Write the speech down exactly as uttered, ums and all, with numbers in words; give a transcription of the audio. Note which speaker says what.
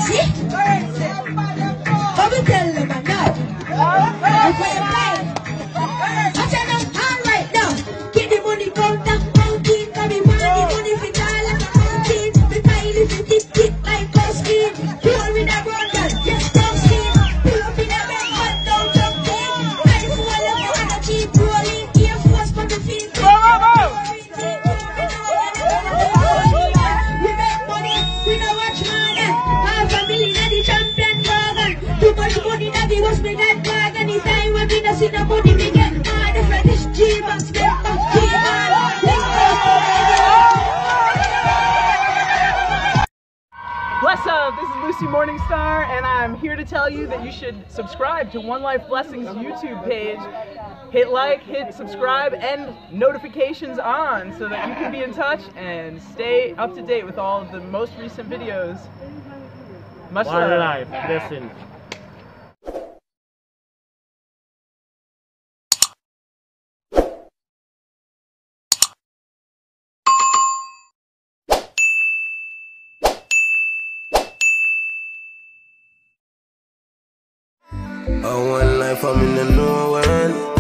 Speaker 1: currency. Come and tell them I'm now. Look where you're lying. I tell them all right now. Get the money count and count it. Cause we want the money fit all like a mountain. The pile is a tip tip like a skin. You are in a road that just don't skin. Pull up in a bed but don't jump in. I just want to go and I keep rolling. Air Force for the feet. Go, go, go! We make money, we don't watch money. Half a million at the champion wagon. Too much money that we was make that bag. Anytime when we don't see the money we get mad. If I this G-Box, get back G-Man.
Speaker 2: Bless up, this is Lucy Morningstar, and I'm here to tell you that you should subscribe to One Life Blessings YouTube page. Hit like, hit subscribe, and notifications on so that you can be in touch and stay up to date with all of the most recent videos. Much love.
Speaker 3: One Life Blessings.
Speaker 4: Oh, one life, I'm in the new one.